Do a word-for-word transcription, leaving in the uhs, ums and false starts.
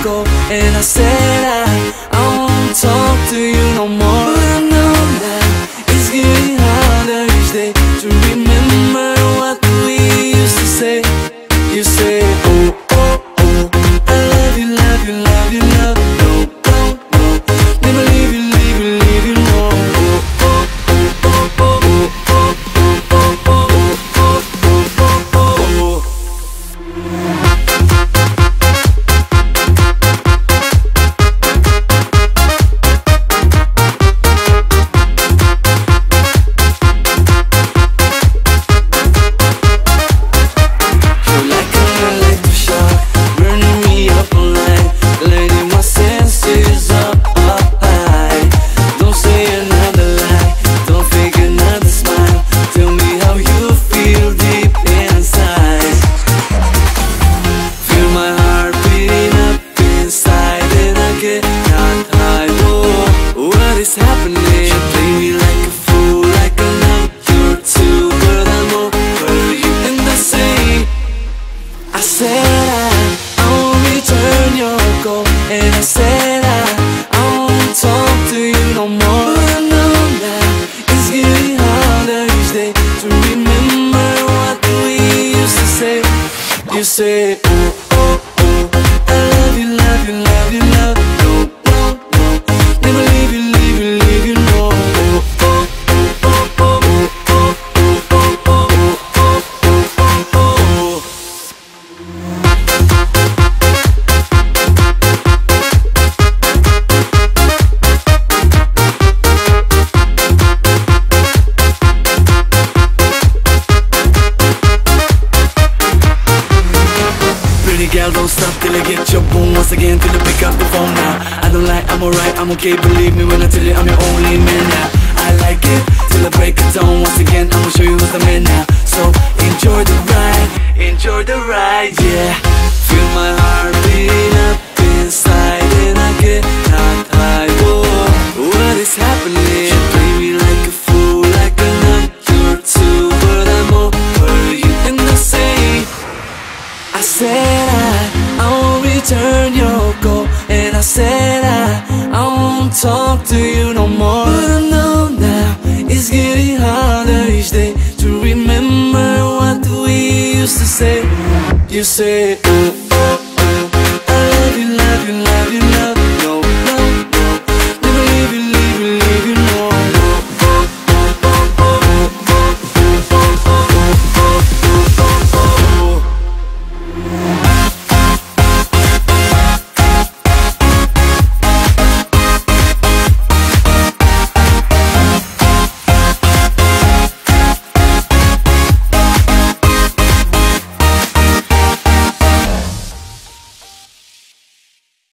go. And I said I, I won't talk to you no more. But I know that it's getting harder each day to remember what we used to say. You say, oh, oh, oh, I love you, love you, love you, love you. No, no, no, never leave you, leave you, leave you, no. Oh, oh, oh, oh, oh, oh, oh, oh, oh, oh, oh, oh, oh. Happening, you play me like a fool, like a number two, but I'm over you. And I say, I said I, I won't return your call. And I said I, I won't talk to you no more. But I know that it's getting harder each day to remember what we used to say. You say, oh, oh, oh, I love you, love you, love you, love you. No, no, no, never leave you, leave you, leave you, no. Oh, oh, oh, oh, oh, oh, oh, oh, oh, oh, oh, oh. Pretty girl, don't stop till I get your boom once again, till I pick up the phone now. I don't lie, I'm alright, I'm okay, believe me when I tell you I'm your only man now. I like it, till I break it down once again, I'ma show you who's the man now. So enjoy the ride, enjoy the ride, yeah. Feel my heart beating up inside and I get not high, whoa. What is happening? You play me like a fool, like a number two, but I'm over you. And I say, I said I, I won't return your call. And I said I, I won't talk to you no more. But I know now it's getting harder each day to remember what we used to say. You say, oh, oh.